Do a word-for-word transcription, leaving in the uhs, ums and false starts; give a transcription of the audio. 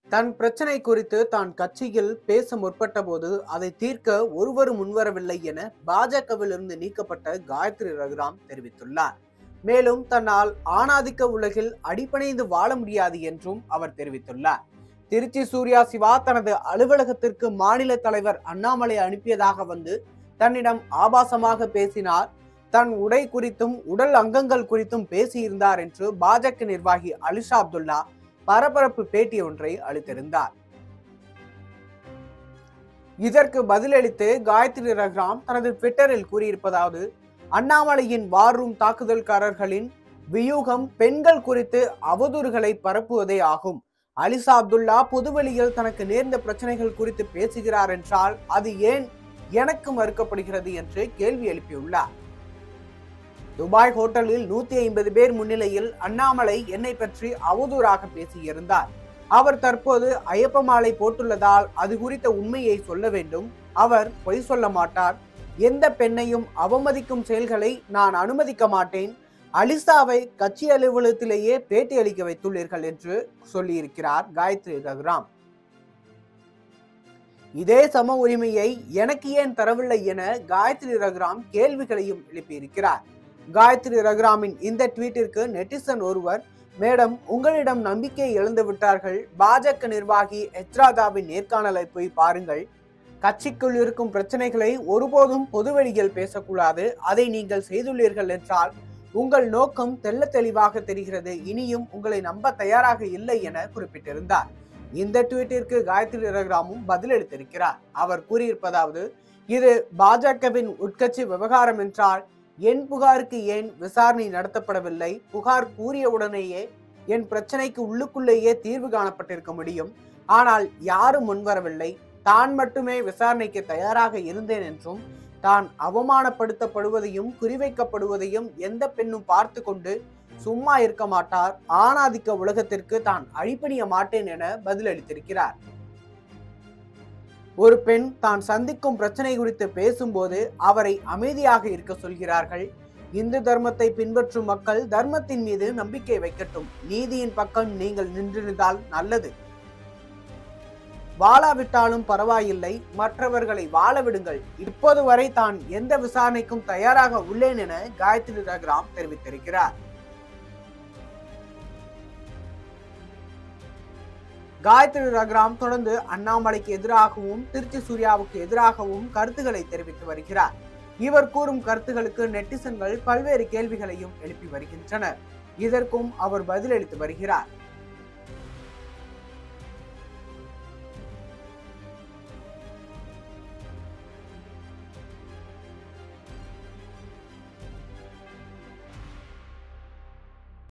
தன் பிரச்சனை குறித்து தான் கட்சியில் பேச முற்பட்ட போது அதை தீர்க்க ஒருவரும் முன்வரவில்லை என பாஜகவிலிருந்து நீக்கப்பட்ட காயத்ரி ரகுராம் தெரிவித்துள்ளார். மேலும் தன்னால் ஆணாதிக்க உலகில் அடிபணிந்து வாழ முடியாது என்றும் அவர் தெரிவித்துள்ளார். திருச்சி சூர்யா சிவா தனது அலுவலகத்திற்கு மாநில தலைவர் அண்ணாமலை அனுப்பியதாக வந்து தன்னிடம் ஆபாசமாக பேசினார். தன் உடை குறித்தும் உடல் அங்கங்கள் குறித்தும் பேசியிருந்தார் என்று பாஜக நிர்வாகி அலிஷா அப்துல்லா பரபரப்பு பேட்டி ஒன்றை அளித்திருந்தார். இதற்கு பதிலளித்து காயத்ரி ரகுராம் தனது ட்விட்டரில் கூறியிருப்பதாவது: அண்ணாமலையின் வார் ரூம் தாக்குதல்காரர்களின் வியூகம் பெண்கள் குறித்து அவதூறுகளை பரப்புவதே ஆகும். அலிஷா அப்துல்லா பொதுவெளியில் தனக்கு நேர்ந்த பிரச்சனைகள் குறித்து பேசுகிறார் என்றால் அது ஏன் எனக்கு மறுக்கப்படுகிறது என்று கேள்வி எழுப்பியுள்ளார். துபாய் ஹோட்டலில் நூத்தி ஐம்பது பேர் முன்னிலையில் அண்ணாமலை என்னை பற்றி அவதூறாக பேசியிருந்தார். அவர் தற்போது ஐயப்ப மாலை போட்டுள்ளதால் அது குறித்த உண்மையை சொல்ல வேண்டும். அவர் பொய் சொல்ல மாட்டார். எந்த பெண்ணையும் அவமதிக்கும் செயல்களை நான் அனுமதிக்க மாட்டேன். அலிசாவை கட்சி அலுவலகத்திலேயே பேட்டி அளிக்க வைத்துள்ளீர்கள் என்று சொல்லியிருக்கிறார் காயத்ரி ரகுராம். இதே சம உரிமையை எனக்கு ஏன் தரவில்லை என காயத்ரி ரகுராம் கேள்விகளையும் எழுப்பியிருக்கிறார். காயத்ரி ரகுராமின் இந்த ட்வீட்டிற்கு நெட்டிசன் ஒருவர், மேடம் உங்களிடம் நம்பிக்கை இழந்து விட்டார்கள். பாஜக நிர்வாகி எச் ராதாவின் நேர்காணலை போய் பாருங்கள். கட்சிக்குள் இருக்கும் பிரச்சனைகளை ஒருபோதும் பொதுவெளியில் பேசக்கூடாது. அதை நீங்கள் செய்துள்ளீர்கள் என்றால் உங்கள் நோக்கம் தெள்ள தெளிவாக தெரிகிறது. இனியும் உங்களை நம்ப தயாராக இல்லை என குறிப்பிட்டிருந்தார். இந்த ட்வீட்டிற்கு காயத்ரி ரகுராமும் பதிலளித்திருக்கிறார். அவர் கூறியிருப்பதாவது: இது பாஜகவின் உட்கட்சி விவகாரம் என்றால் என் புகாருக்கு ஏன் விசாரணை நடத்தப்படவில்லை? புகார் கூறியவுடனேயே என் பிரச்சனைக்கு உள்ளுக்குள்ளேயே தீர்வு காணப்பட்டிருக்க முடியும். ஆனால் யாரும் முன்வரவில்லை. தான் மட்டுமே விசாரணைக்கு தயாராக இருந்தேன் என்றும் தான் அவமானப்படுத்தப்படுவதையும் குறிவைக்கப்படுவதையும் எந்த பெண்ணும் பார்த்து கொண்டு சும்மா இருக்க மாட்டார். ஆணாதிக்க உலகத்திற்கு தான் அழிப்பணிய மாட்டேன் என பதிலளித்திருக்கிறார். ஒரு பெண் தான் சந்திக்கும் பிரச்சனை குறித்து பேசும்போது அவரை அமைதியாக இருக்க சொல்கிறார்கள். இந்து தர்மத்தை பின்பற்றும் மக்கள் தர்மத்தின் மீது நம்பிக்கை வைக்கட்டும். நீதியின் பக்கம் நீங்கள் நின்றிருந்தால் நல்லது. வாழாவிட்டாலும் பரவாயில்லை, மற்றவர்களை வாழ விடுங்கள். இப்போது வரை தான் எந்த விசாரணைக்கும் தயாராக உள்ளேன் என காயத்ரி ரகுராம் தெரிவித்திருக்கிறார். காயத்ரி ரகுராம் தொடர்ந்து அண்ணாமலைக்கு எதிராகவும் திருச்சி சூர்யாவுக்கு எதிராகவும் கருத்துக்களை தெரிவித்து வருகிறார். இவர் கூறும் கருத்துகளுக்கு நெட்டிசன்கள் பல்வேறு கேள்விகளையும் எழுப்பி வருகின்றனர். இதற்கும் அவர் பதிலளித்து வருகிறார்.